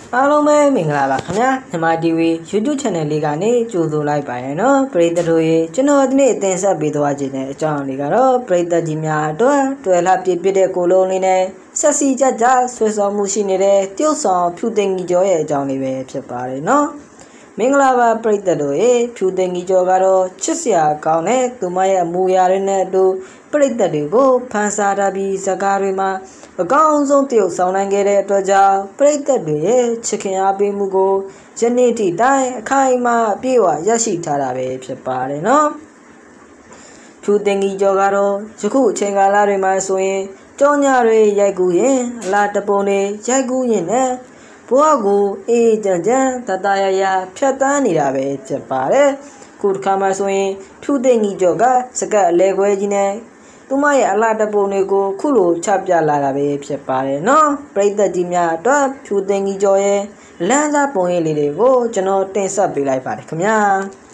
အားလုံးပဲမင်္ဂလာပါခင်ဗျာမြန်မာ TV YouTube Channel လေးကနေကြိုဆိုလိုက်ပါရနော်ပရိသတ်တို့ရေကျွန်တော်ဒီနေ့တင်ဆက်ပေးသွားခြင်းတဲ့အကြောင်းလေးကတော့ပရိသတ်ကြီးများအတွက်တွေ့လာပြည့်တဲ့ကိုလုံးလေးနဲ့ဆက်စီကြကြဆွေးဆောင်မှုရှိနေတဲ့တရုတ်ဆောင်ဖြူသိငီကျော်ရဲ့အကြောင်းလေးပဲဖြစ်ပါတယ်နော်မင်္ဂလာပါပရိသတ်တို့ရေဖြူသိငီကျော်ကတော့ချစ်စရာကောင်းတဲ့သူမရဲ့အမူအရာတွေနဲ့အတူပရိသတ်တွေကိုဖန်ဆာထားပြီးစကားတွေမှာအကောင်းဆုံးတရုတ်ဆောင်နိုင်ခဲ့တဲ့အတွက်ကြောင့်ပရိသတ်တွေရဲ့ချစ်ခင်အားပေးမှုကိုယနေ့ထိတိုင်အခိုင်အမာပြေဝရရှိထားတာပဲဖြစ်ပါတယ်နော်ဖြူသိငီကျော်ကတော့ယခုအချိန်ကာလတွေမှာဆိုရင်ကြောညတွေရိုက်ကူးရင်အလားတပုံတွေရိုက်ကူးရင်နဲ့ဘဝကိုအေးကြံကြံတတရရဖြတ်တန်းနေတာပဲဖြစ်ပါတယ်ခုတစ်ခါမှဆိုရင်ဖြူသိငီကျော်ကစကတ်အလဲခွဲကြီးနဲ့သူမရဲ့အလားတပုံတွေကိုခုလိုချပြလာတာပဲဖြစ်ပါတယ်နော်ပရိသတ်ကြီးများအတွက်ဖြူသိငီကျော်ရဲ့လမ်းစားပုံရိပ်လေးတွေကိုကျွန်တော်တင်ဆက်ပေးလိုက်ပါတယ်ခင်ဗျာ